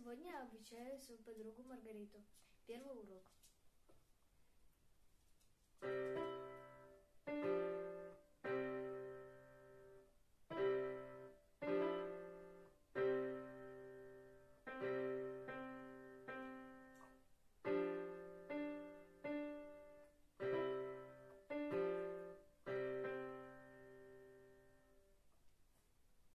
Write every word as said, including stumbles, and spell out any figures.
Сегодня я обучаю свою подругу Маргариту. Первый урок.